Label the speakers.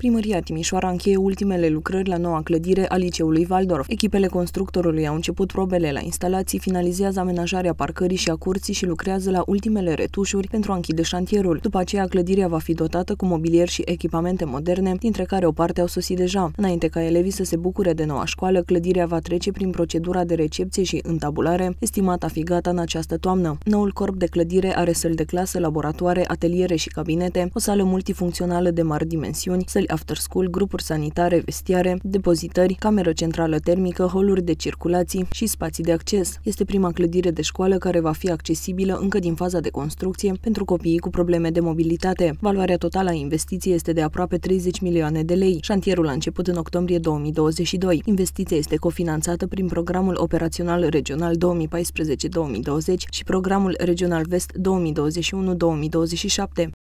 Speaker 1: Primăria Timișoara încheie ultimele lucrări la noua clădire a liceului Waldorf. Echipele constructorului au început probele la instalații, finalizează amenajarea parcării și a curții și lucrează la ultimele retușuri pentru a închide șantierul. După aceea, clădirea va fi dotată cu mobilier și echipamente moderne, dintre care o parte au sosit deja. Înainte ca elevii să se bucure de noua școală, clădirea va trece prin procedura de recepție și întabulare, estimată a fi gata în această toamnă. Noul corp de clădire are săli de clasă, laboratoare, ateliere și cabinete, o sală multifuncțională de mari dimensiuni, săli after school, grupuri sanitare, vestiare, depozitări, cameră centrală termică, holuri de circulații și spații de acces. Este prima clădire de școală care va fi accesibilă încă din faza de construcție pentru copiii cu probleme de mobilitate. Valoarea totală a investiției este de aproape 30 milioane de lei. Șantierul a început în octombrie 2022. Investiția este cofinanțată prin Programul Operațional Regional 2014-2020 și Programul Regional Vest 2021-2027.